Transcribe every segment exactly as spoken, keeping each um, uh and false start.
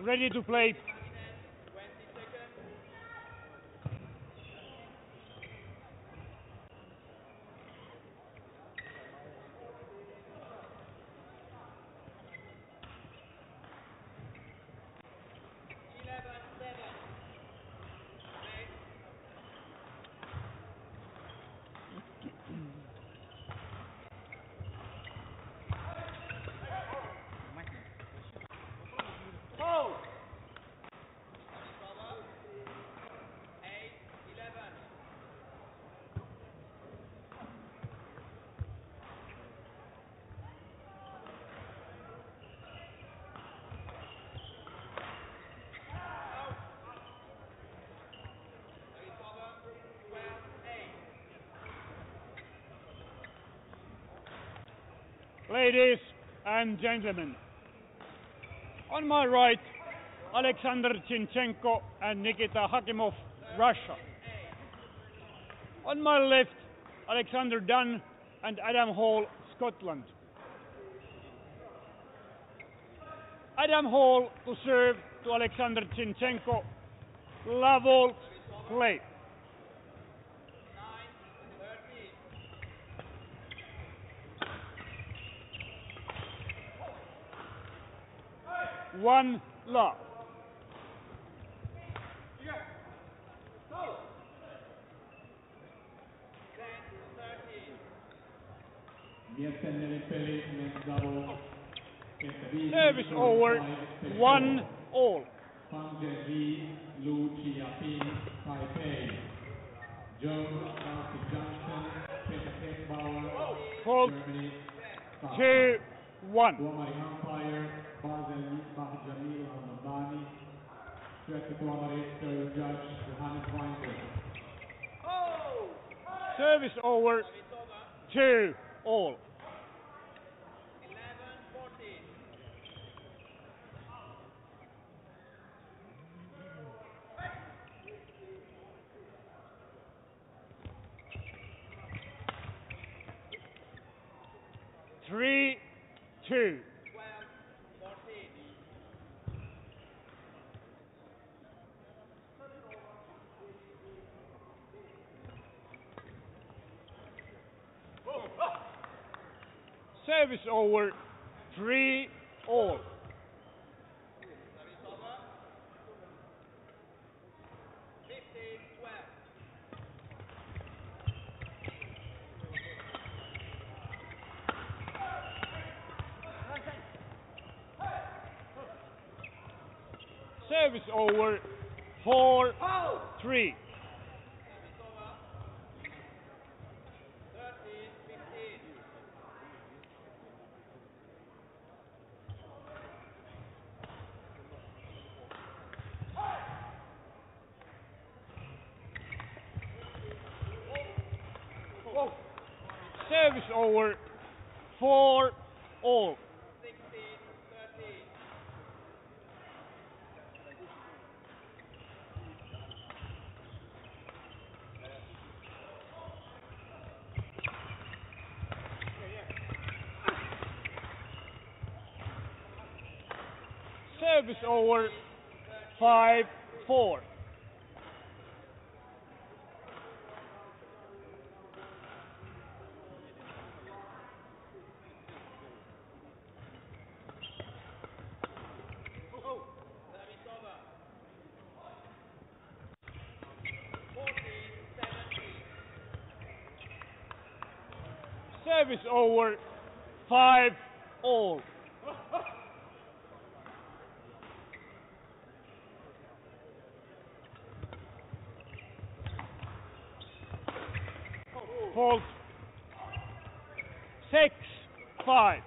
ready to play. Ladies and gentlemen, on my right, Alexander Zinchenko and Nikita Hakimov, Russia. On my left, Alexander Dunn and Adam Hall, Scotland. Adam Hall to serve to Alexander Zinchenko. Level play. One love. Service over. One all. Lu Chiapin, Taipei. Joe Johnson, Peter Keckbauer, Fault. Germany. Two one. Tuomari umpire, Basel Misbah Jamil Hamadani. Syöttö tuomari, third judge, Johannes Weinberg. Service over. Two all. Three, two. Service over. Three, all. Service over. Four, three. Service over. Four, all. Service over. Five, four. Service over. Five, all. Fault. Six, five.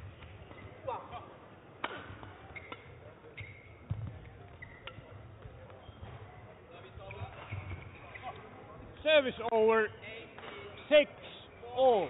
Service over. Six, all.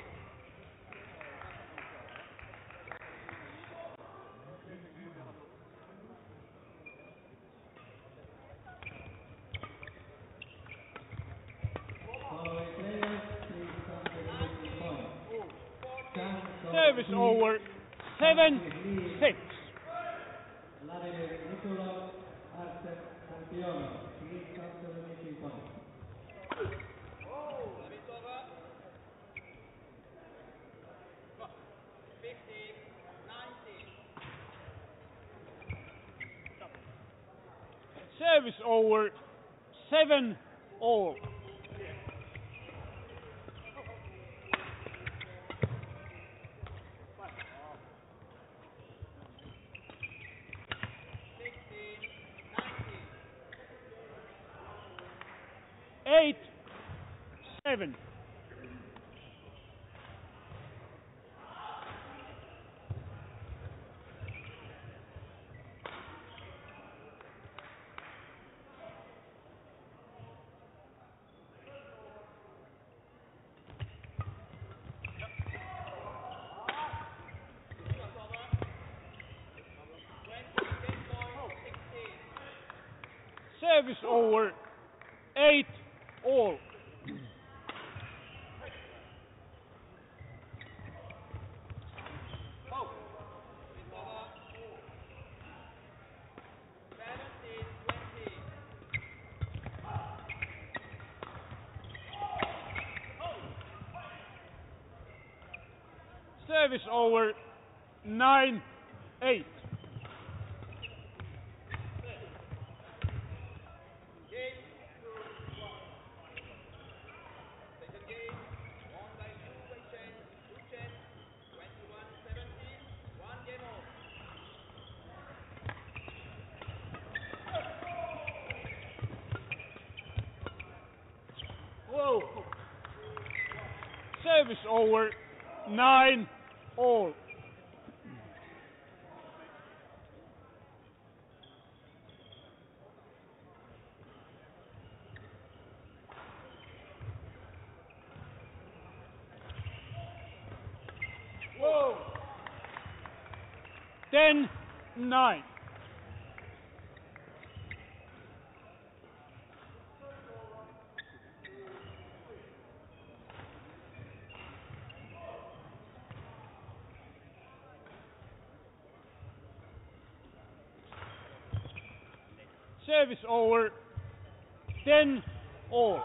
Service over. Seven, six. Vladimir Nikolov, Giorno, Filippo Saloniki in quadro. Service over, seven all. Eight, seven. Service over, eight all. Service over, nine, eight. Whoa. Service over, nine all. Whoa. Ten, nine. Service over, ten all.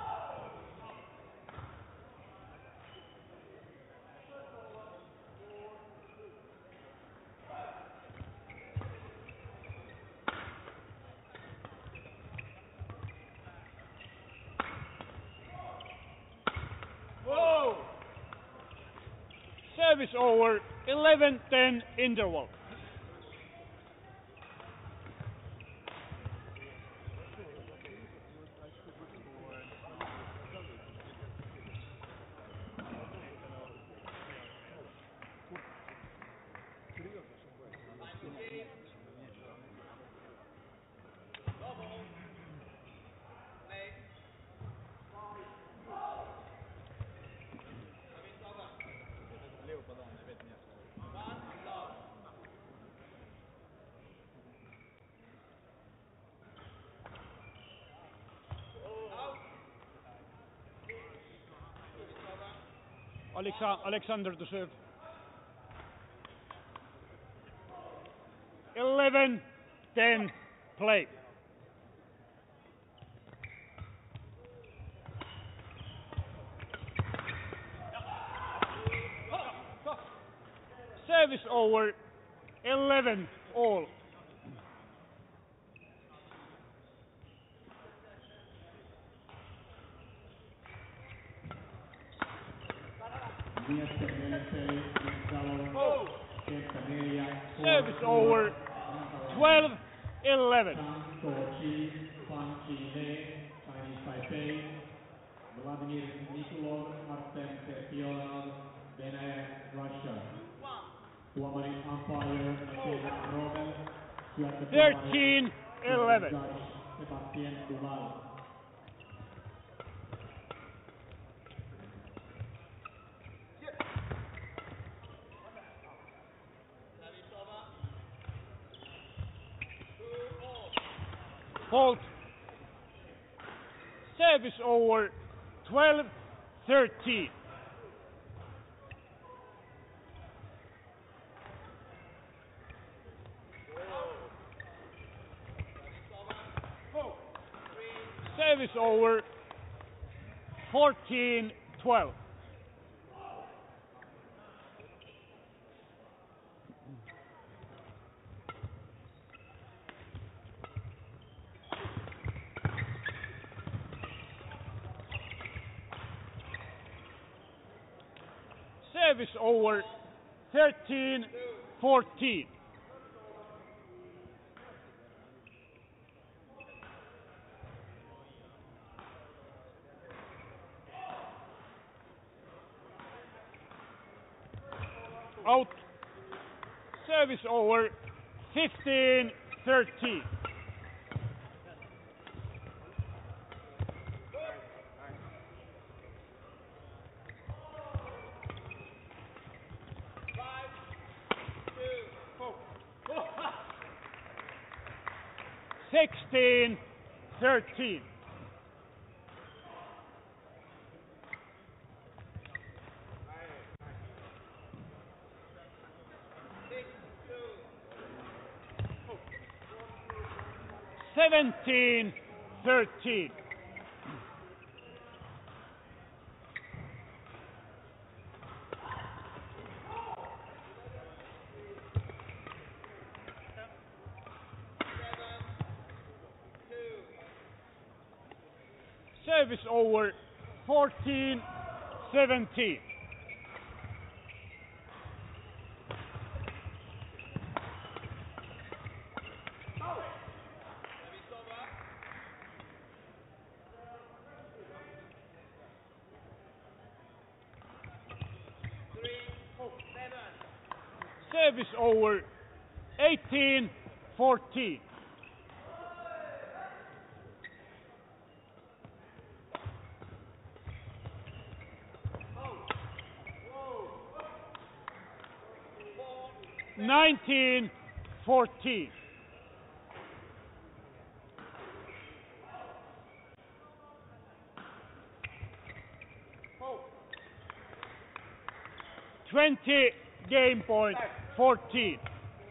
Whoa! Service over, eleven ten interval. Alexa Alexander to serve. eleven ten play. Service over, eleven all. Oh. Service over, twelve eleven. Vladimir Nikolov, Artem Serpionov, Venäjä, Russia. Tuomari umpire Michael Rogan. thirteen eleven. Sebastien Duval. Fault. Service over, twelve thirteen. Service over. fourteen twelve. Service over. thirteen fourteen. Out. Service over. fifteen thirteen. sixteen thirteen. seventeen thirteen. Service over. fourteen seventeen. Service over. eighteen fourteen. nineteen fourteen. twenty game point fourteen.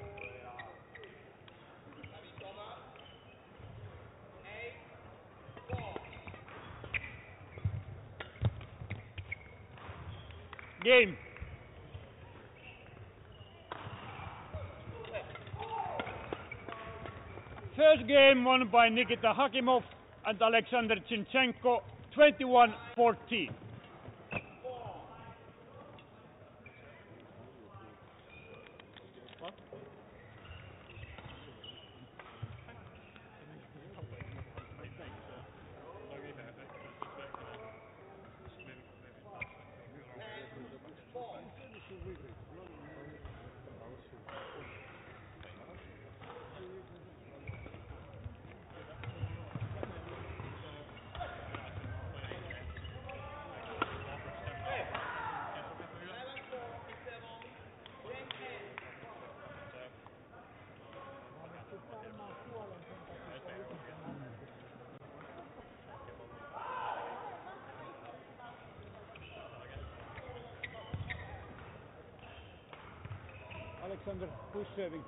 Game. First game won by Nikita Hakimov and Alexander Zinchenko, twenty-one fourteen. Alexander, who's serving?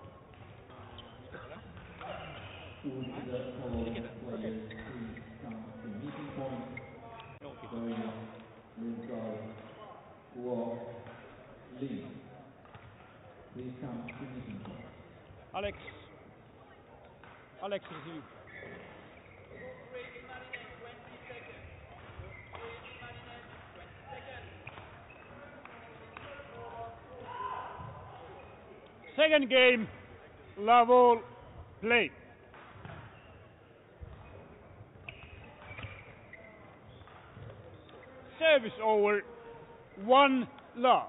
Please come to meeting point. Alex. Alex receiving. Second game, Lavol play. Service over, one love.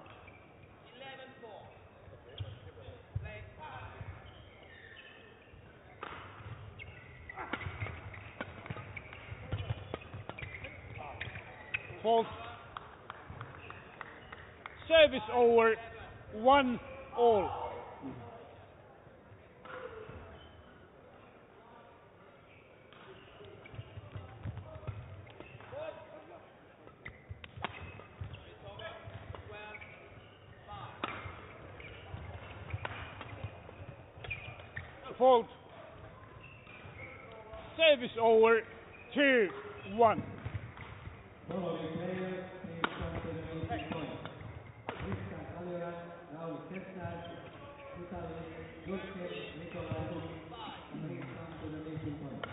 Fault. Service over, one all. Fault. Service over, two, one. Following players, please come to the meeting point. Miska Kaljoran, Raul Kessler, Vitaly Gurkin, Nikolai Huk, please come to the meeting point.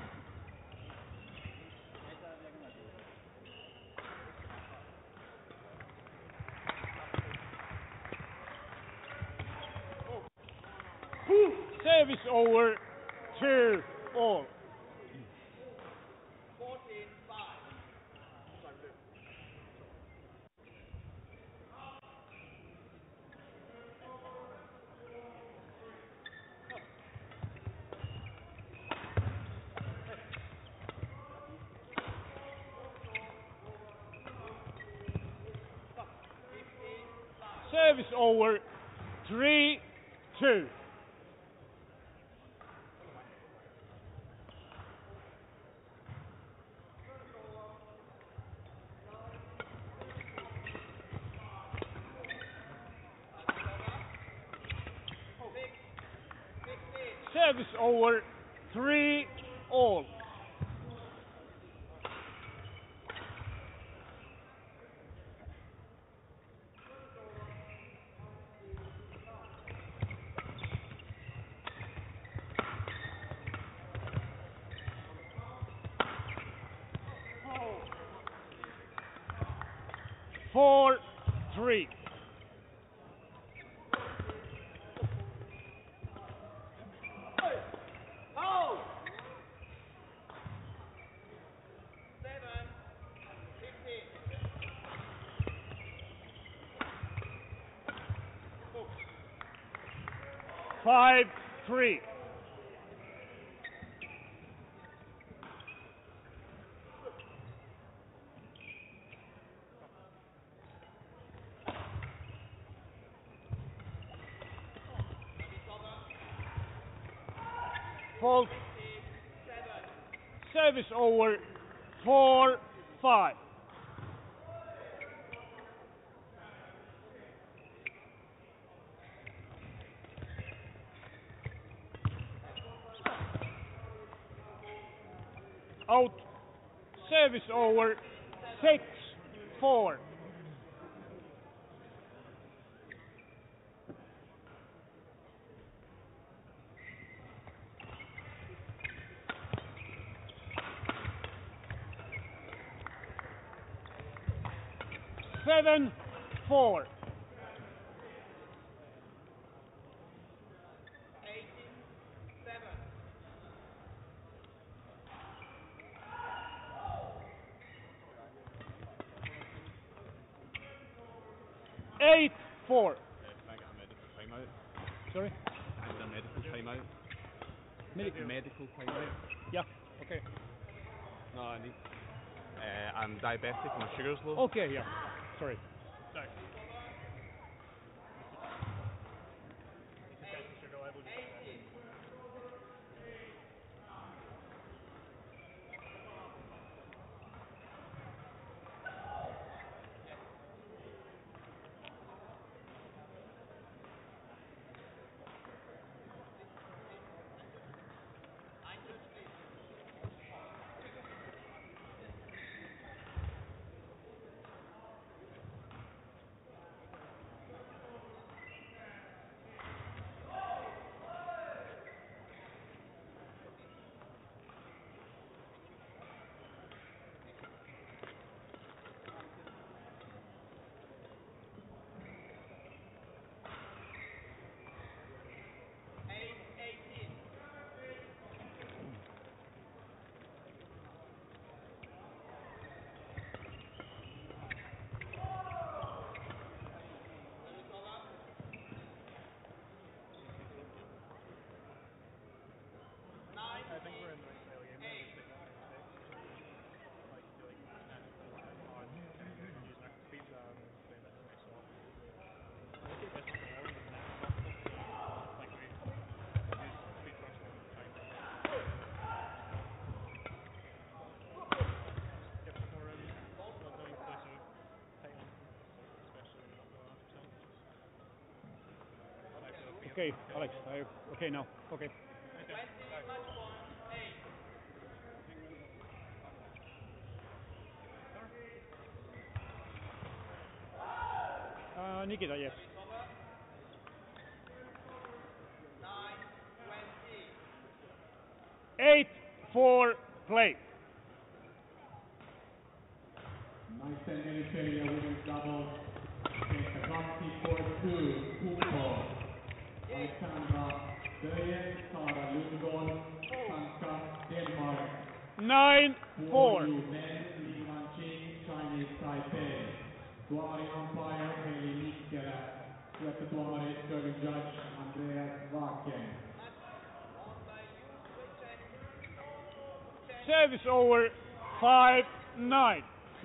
Service over, two all. Service over, three, two. Service over, three all. Four, three. Five, three. Fault. Service over, four, five. Out. Service over, six, four. Seven, four. Eight, four. Can I get a medical timeout? Sorry? Is there a medical timeout? Medical. Medical timeout? Yeah, okay. No, I need. Uh, I'm diabetic and my sugar's low. Okay, yeah. Sorry. Sorry. Okay, Alex. I, okay, now. Okay. Nikita, yes. Eight, four, play. Naisten nelipelia women's doubles. Kenttä kaksi, four two, Kupo. Alexandra Böjen, Sara Lundgård, Tanska, Denmark. Nine, four. Men, Li Wanqing, Chinese Taipei. Tuomari umpire, Heli Mikkelä. Syöttötuomari, serving judge, Andreas Waken. Service over, five, nine.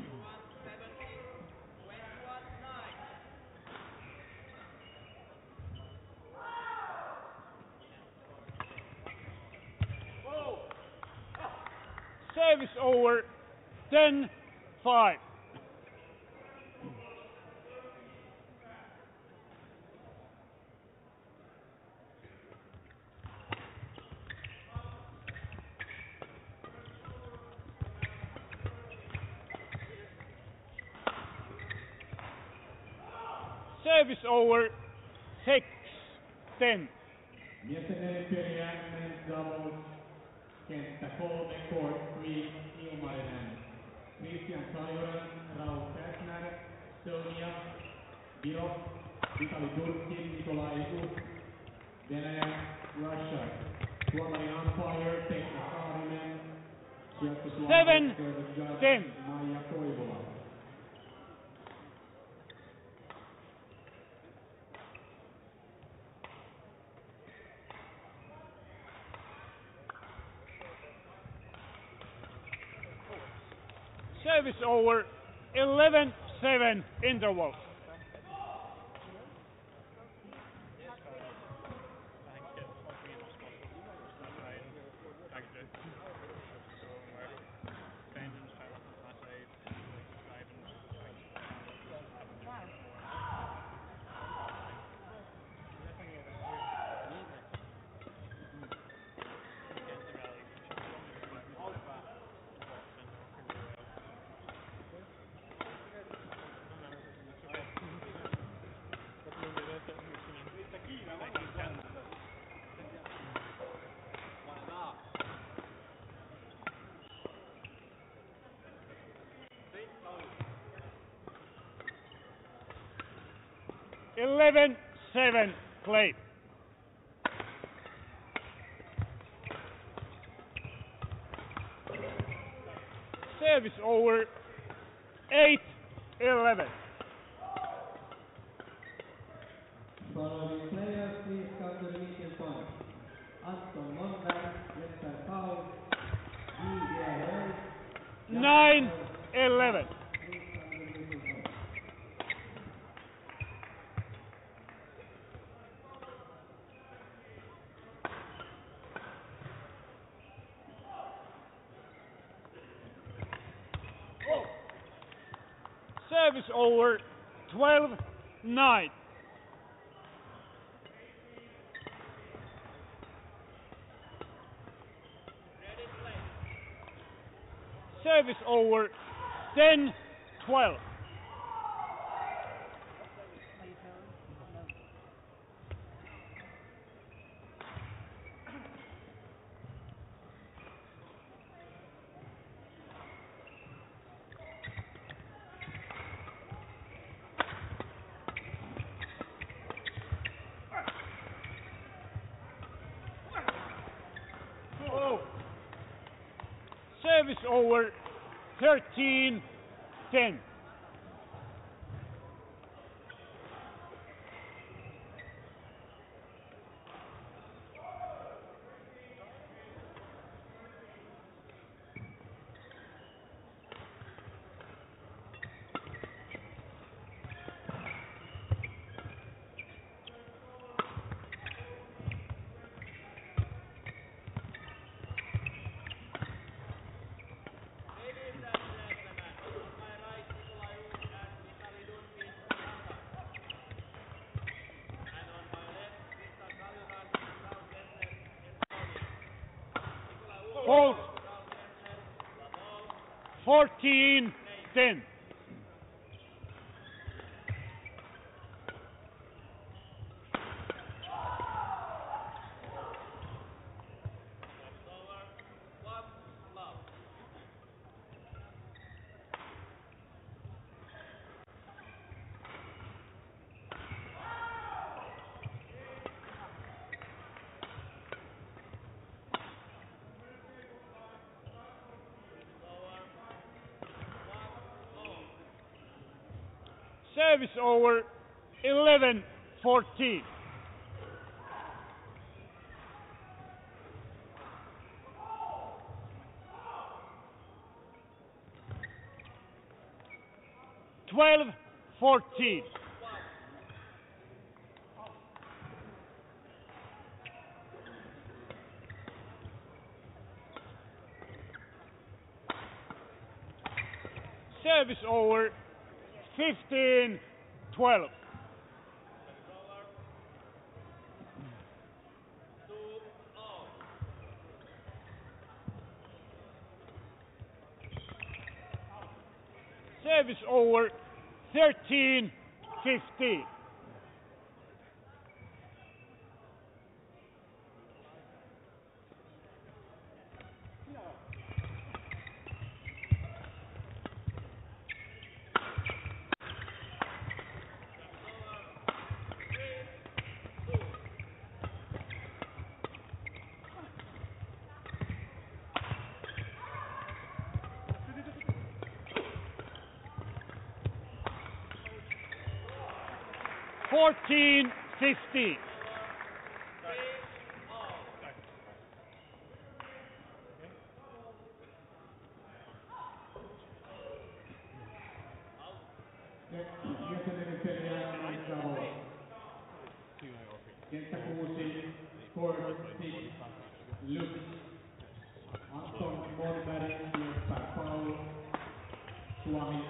Service over, ten, five. Service over, six, ten. Miesten nelipelia, men's doubles. Kenttä kolme, court three, Ilmarinen. Christian Kaljonen, Raul Käsner, Sonia, Viro, Vitali Turkki, Nikolai Uk, Venäjä, Russia. Tuomari umpire, Pekka Saarinen. Syöttötuomari, Seven, service judge, ten. Maija Koivula. Service over, eleven, seven, interval. eleven, seven, play. Service over, eight, eleven. Following players, please come to the meeting point. Anton Lundberg, Jesper Paul, Guy nine, eleven. Service over, twelve, nine. Service over, ten, twelve. Service over, thirteen, ten. Fault, fourteen, ten. Service over, eleven fourteen. twelve fourteen. Service over, fifteen twelve. Service over, thirteen fifteen. fourteen fifteen. Ensimmäinen peliä Savo. Kenttä kuusi, Sport six, Lux. Anton Morberg ja Paul Suomi.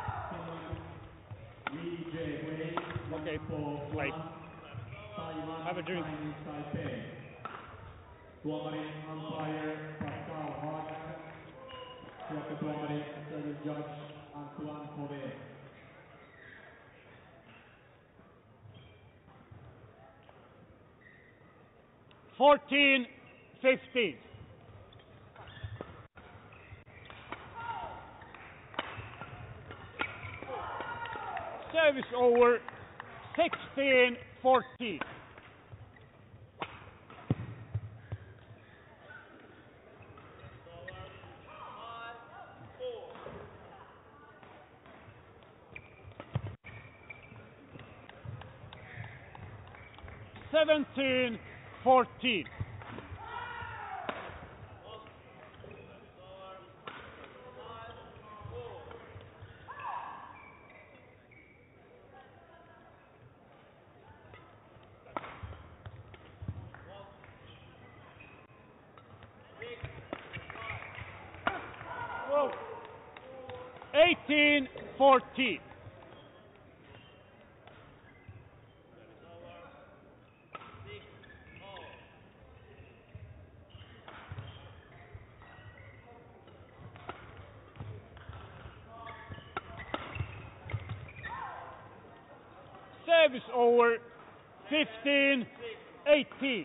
V J Wade, Okay, for wait. Taiwan, Have a drink. Chinese Taipei. Tuomari umpire Pascal Hagen. Tuomari service judge Antoine Fauvet. fourteen fifteen. Service over, sixteen fourteen. seventeen fourteen. Whoa. eighteen fourteen. Service over, fifteen eighteen.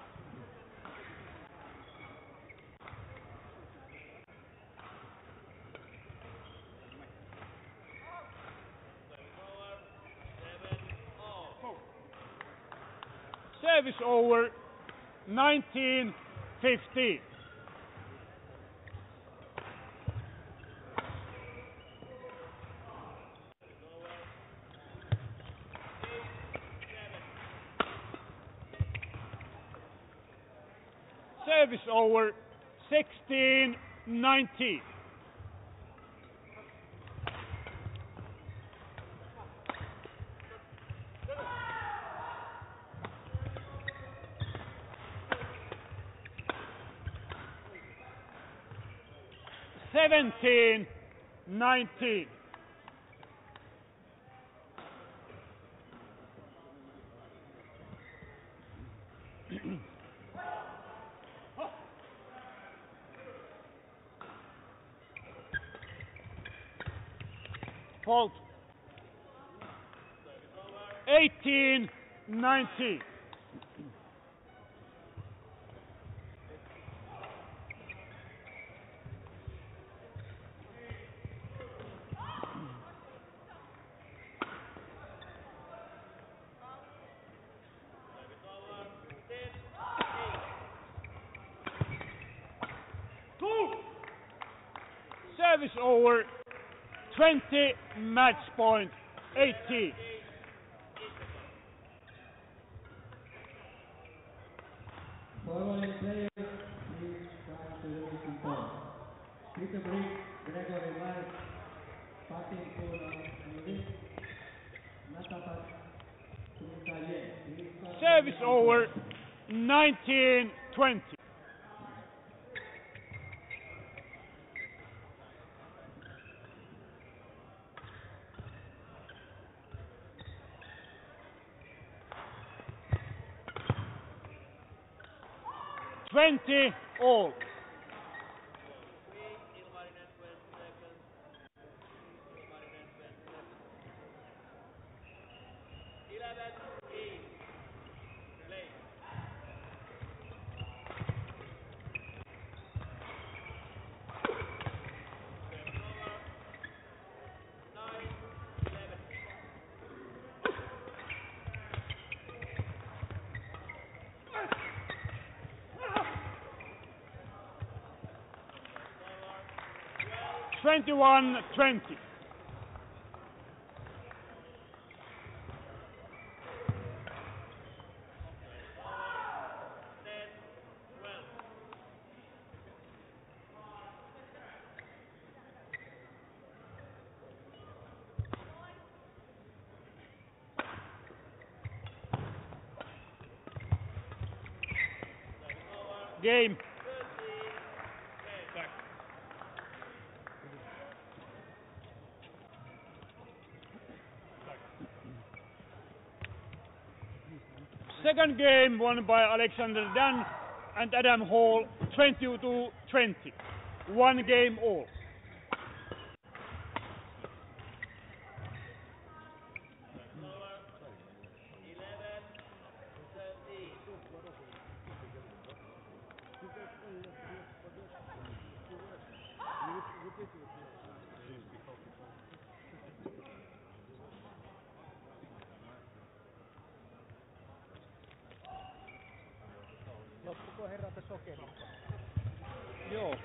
Service over, nineteen fifteen. Service over, sixteen nineteen. seventeen nineteen. Fault. eighteen nineteen. Service over, twenty match point eighteen. Following players, please come to the meeting point. Peter Brick, Gregory Mark, Pating Puno, English, Natapat Trinitaye. Please come to the Service meeting over. point. nineteen twenty. Twenty all. Twenty-one twenty. Game. Second game won by Alexander Dan and Adam Hall, twenty-two twenty. One game all. Loppuko herralta sokeri? Joo.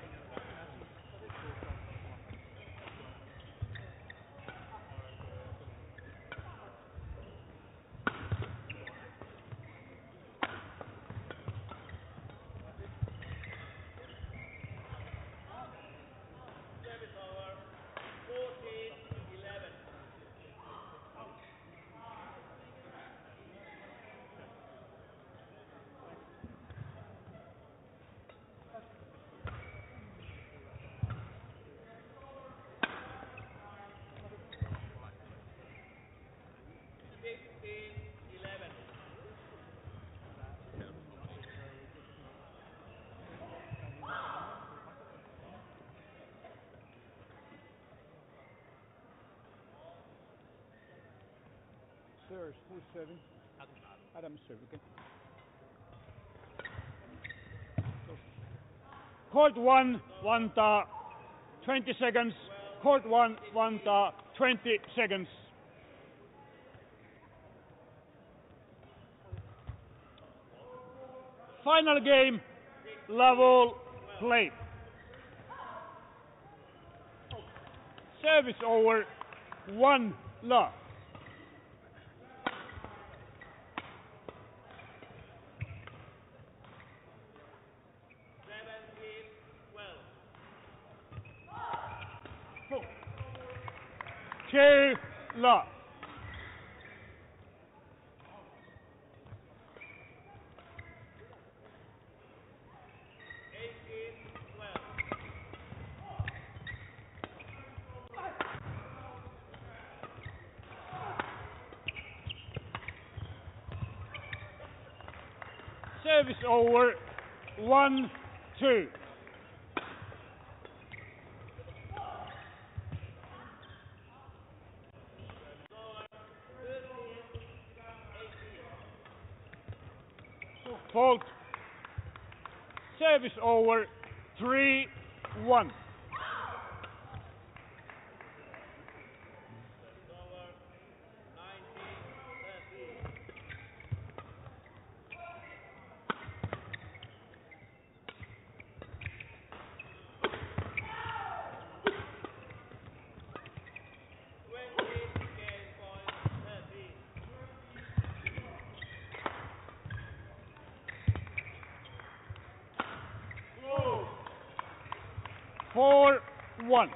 Serves, who's serving? Adam serving, okay. Court one, Vantaa, twenty seconds. Court one, Vantaa, twenty seconds. Final game, level play. Service over, one love. Two love. Service over, one, two. Fault. Service over, three, one. four one.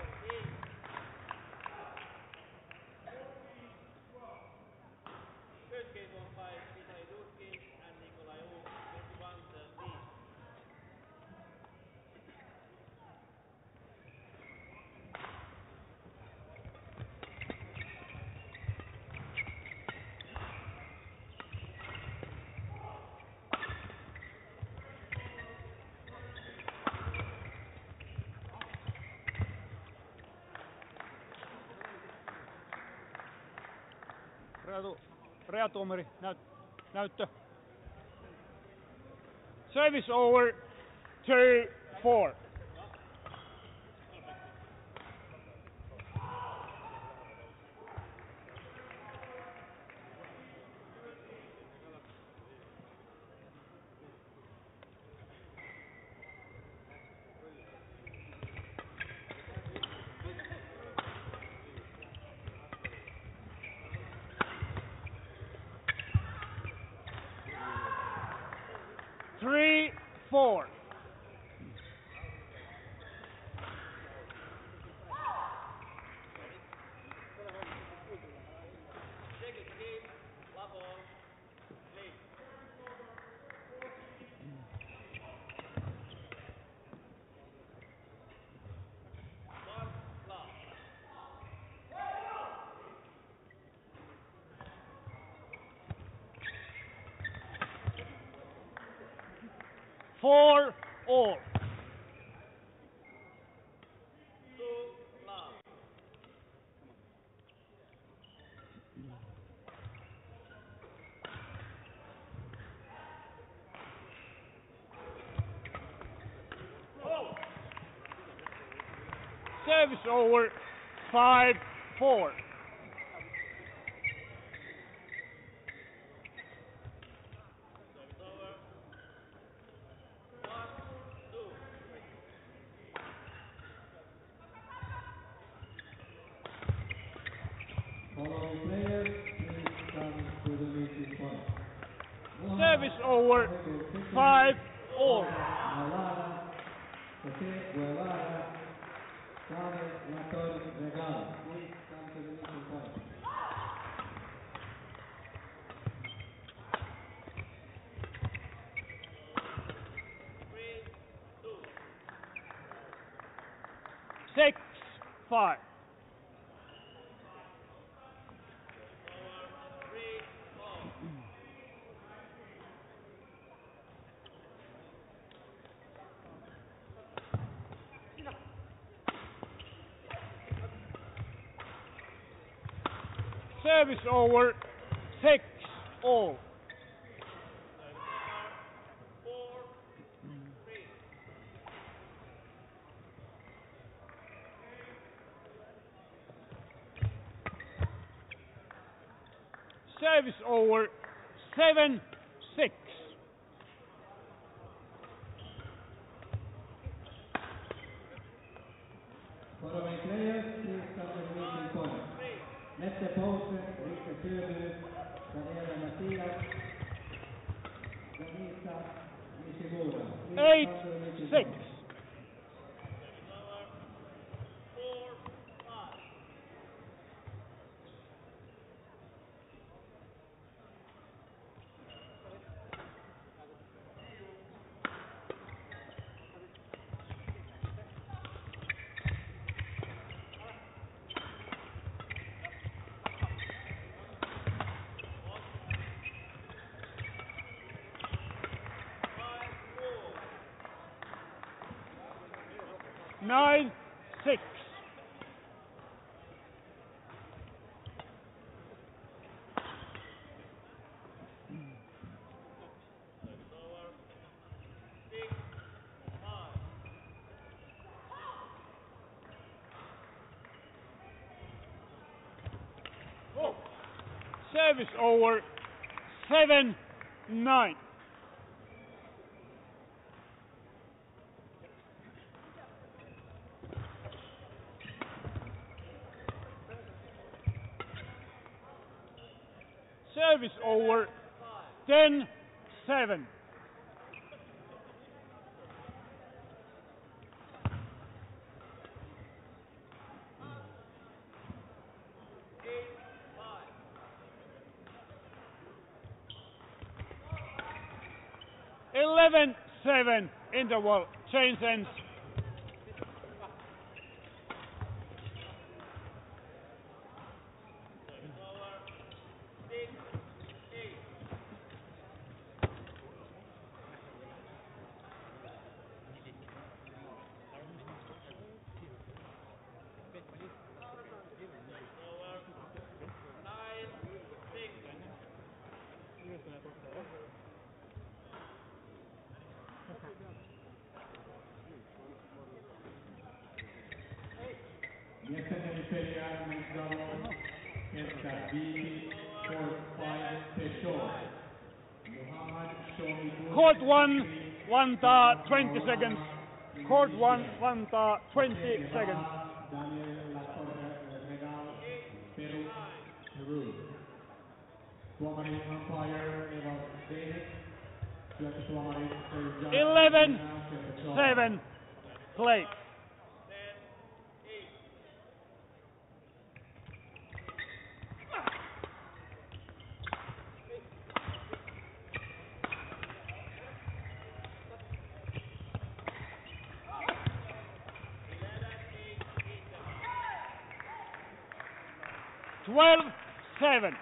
Reatu, reatuomari, näyt, näyttö. Service over, two four. Three four. Four all. Service over, five four. Following players, please come to the meeting point. Service over, five all. Malala, José Guevara, Carmen Lator Regal. Please come to the meeting point. Six five. Service over, six all. Service over, seven six. Following players, please come to the meeting point. Mette Poulsen, Rikke Sjöberg, Daniela Mattias, Denisa Nishimura. Please Eight come to the meeting six. point. Nine six. Service over, seven nine. Service over, ten seven. eleven seven interval, change ends. Jäseneni peliä Mengalo, kenttä viisi, court five, Peugeot. Muhammad Shomi. Court one, Vantaa, twenty seconds. Court one, Vantaa, twenty seconds. Daniel Lacorda, Regal, Peru, Peru. Tuomari umpire, Eva Davis. Syöttötuomari, Sergio. eleven seven, play. twelve seven.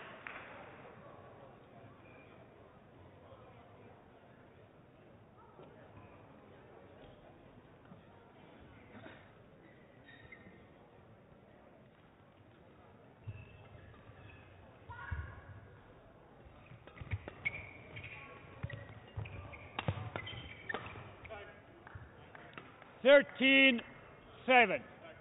thirteen seven.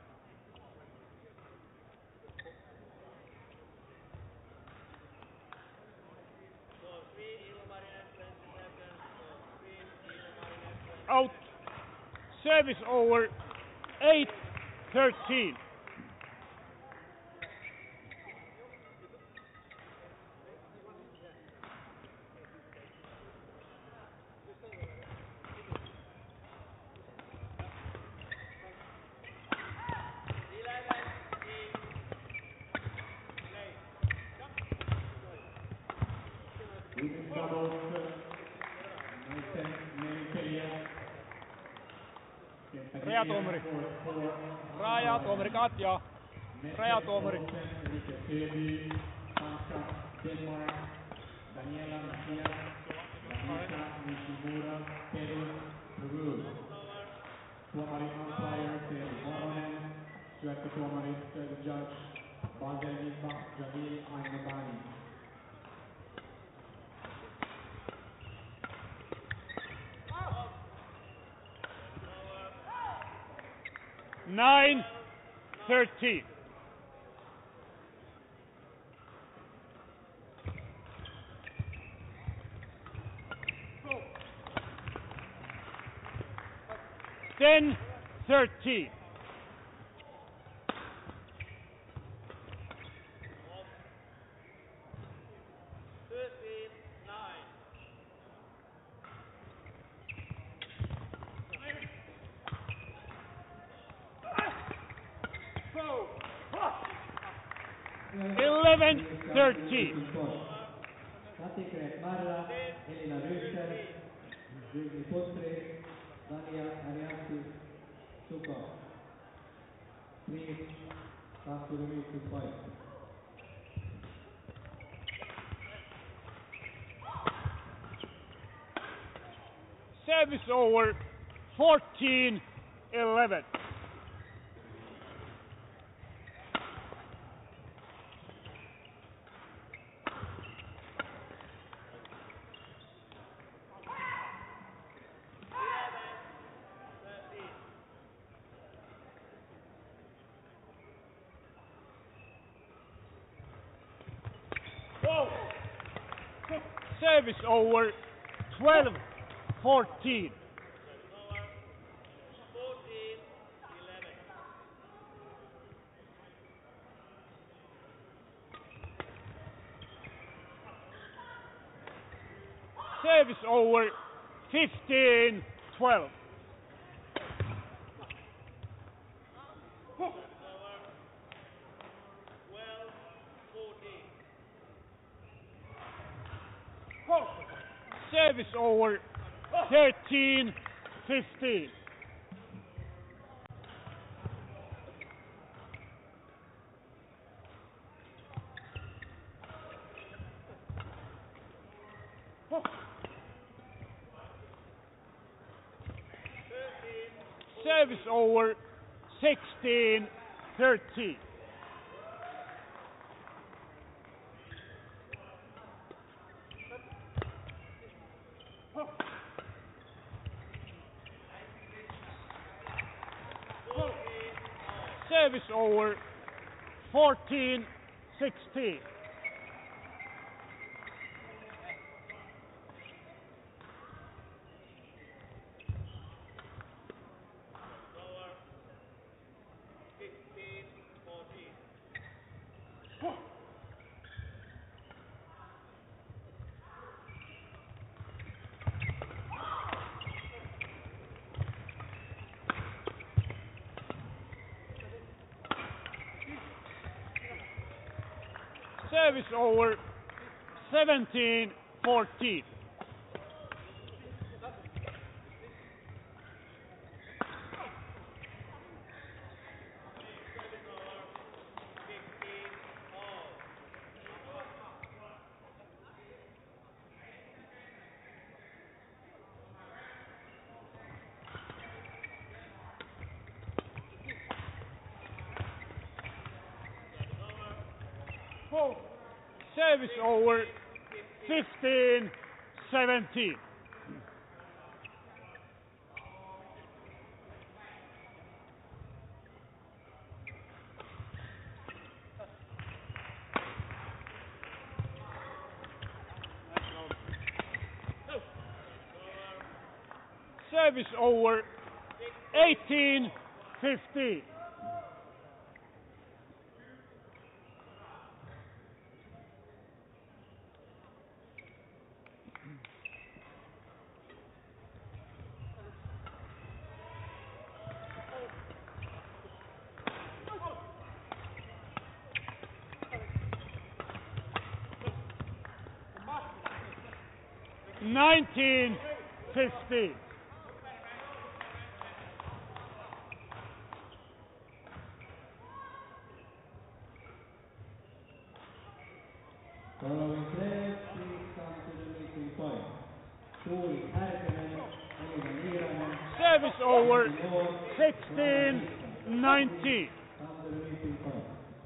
Out. Service over. eight thirteen. Women's doubles, naisten nelipeliä. Rajatuomari. Rajatuomari Katja. Rajatuomari. Sebi, Tanska, Denmark, Daniela Mejia, Danica Nishimura, Peru, Peru. Tuomari umpire, Teemu Horonen. Syöttötuomari, third judge, Basel Misbah, Jamil Ainabani. nine thirteen. ten thirteen. eleven thirteen. Katikret Marra, Elina Ryster, Jyrki Putri, Dania Arianti, Suko. Please, pass to the meeting point. Service over. fourteen eleven. Service over. twelve fourteen. Service over. fifteen twelve. Service over. thirteen fifteen. Service over, sixteen thirteen. Service over, fourteen sixteen. Service over, seventeen fourteen. Service over, fifteen seventeen. Service over, eighteen fifteen. nineteen fifteen. Following players, please come to the meeting point. Tuuli Härkönen, Elina Niiranen. Service over, sixteen nineteen. Come to the meeting point.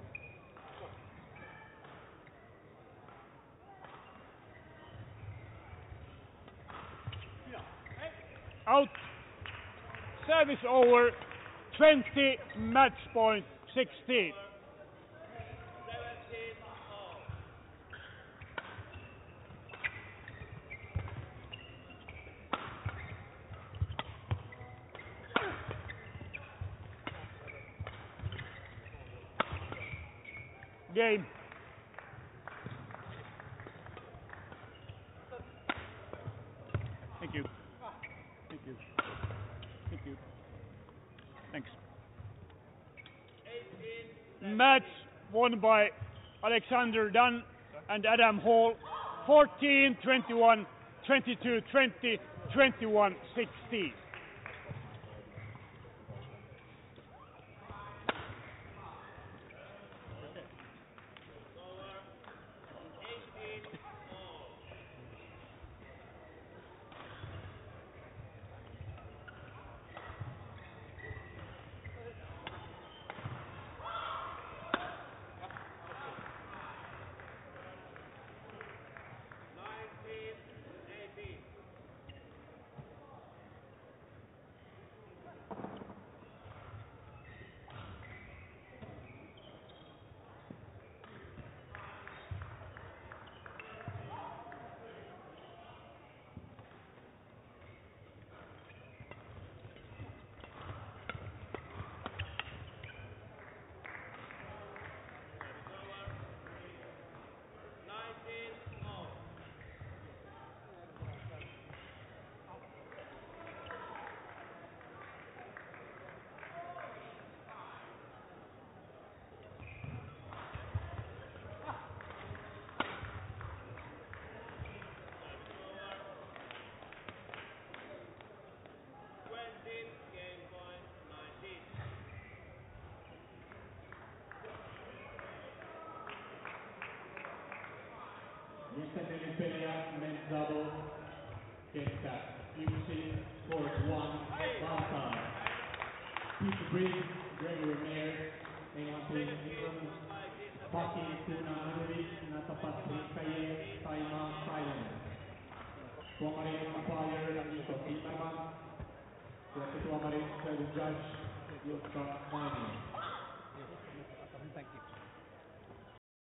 Out. Service over, twenty match point, sixteen. Game. Thank you. Thank you. Thank you. Thanks. Match won by Alexander Dunn and Adam Hall, fourteen twenty-one, twenty-two twenty, twenty-one sixteen. extended Imperia, men's double. Kesta, Yusuf scores one, Balkan. Pete Briggs, Gregory Mayer, England Ingram, Paki Kuna Anurik, Natapat Rinkaye, Taima Silent. Tuamarin umpire, Nico Zimmerman. Ketua Marin, the judge, Jutta Mani.